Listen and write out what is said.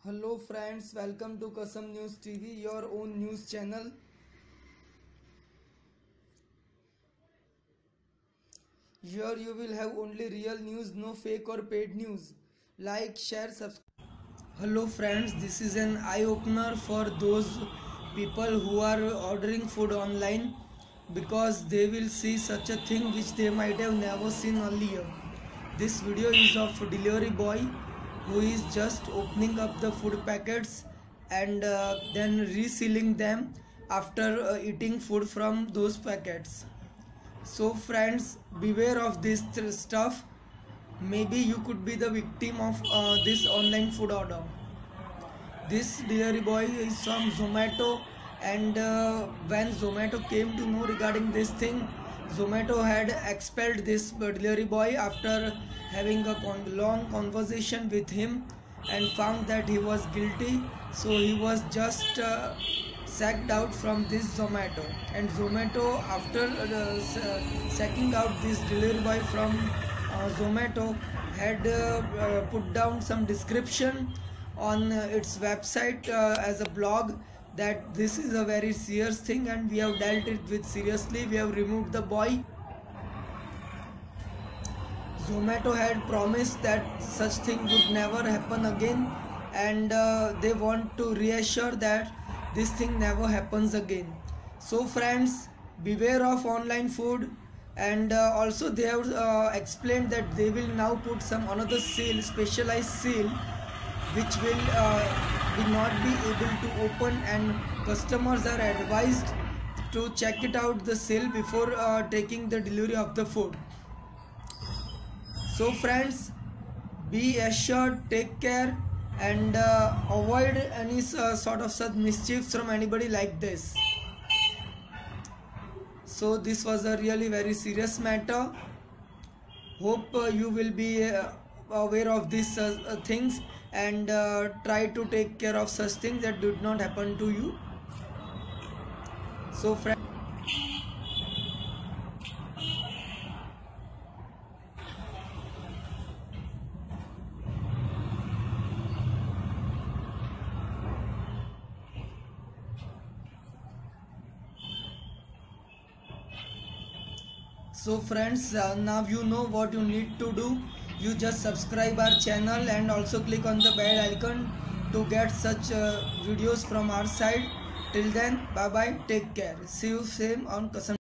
Hello friends, welcome to Kasam News TV, your own news channel. Here you will have only real news, no fake or paid news. Like, share, subscribe. Hello friends, this is an eye-opener for those people who are ordering food online because they will see such a thing which they might have never seen earlier. This video is of a delivery boy who is just opening up the food packets and then resealing them after eating food from those packets. So friends, beware of this stuff. Maybe you could be the victim of this online food order. This delivery boy is from Zomato, and when Zomato came to know regarding this thing, Zomato had expelled this delivery boy after having a long conversation with him and found that he was guilty. So he was just sacked out from this Zomato, and Zomato, after sacking out this delivery boy from Zomato, had put down some description on its website as a blog that this is a very serious thing and we have dealt it with seriously. We have removed the boy. Zomato had promised that such thing would never happen again, and they want to reassure that this thing never happens again. So friends, beware of online food. And also they have explained that they will now put some another sale, specialized sale, which will not be able to open, and customers are advised to check it out the sale before taking the delivery of the food. So friends, be assured, take care, and avoid any sort of such mischiefs from anybody like this. So this was a really very serious matter. Hope you will be aware of these things and try to take care of such things that did not happen to you. So friends, now you know what you need to do. You just subscribe our channel and also click on the bell icon to get such videos from our side. Till then, bye bye, take care. See you same on Kasam.